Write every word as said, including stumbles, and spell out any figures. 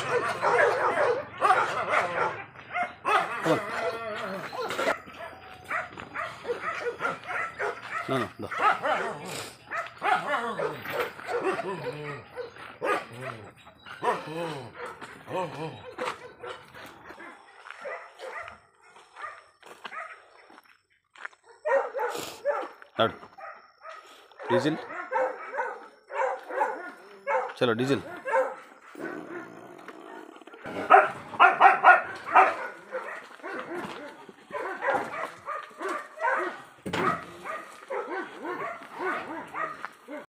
Come on. No, no, no. Out. Diesel. चलो diesel